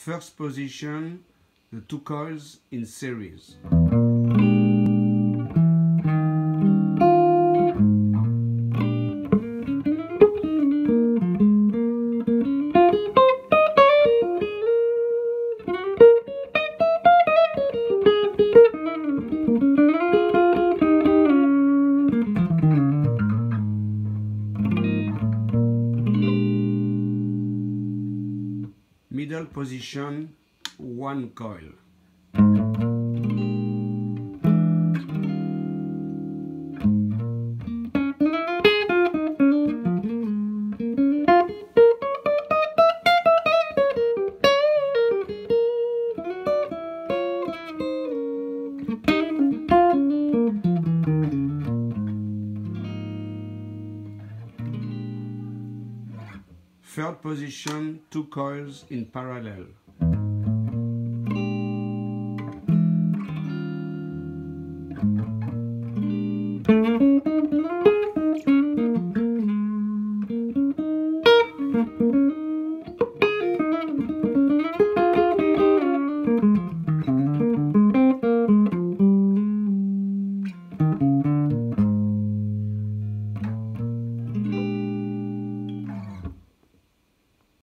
First position, the two coils in series. Middle position, one coil. Third position, two coils in parallel.